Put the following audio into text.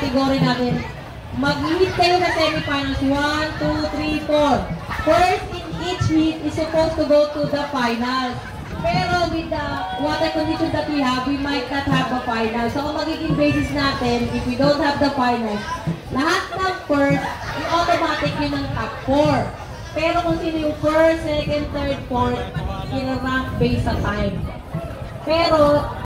category natin, mag-hit kayo na semifinals. 1, 2, 3, 4. First in each heat is supposed to go to the finals. Pero with the water condition that we have, we might not have a final. So, ang magiging basis natin, if we don't have the finals, lahat ng first, automatic yun ang top 4. Pero kung sino yung first, second, third, fourth, in a rank based sa time. Pero,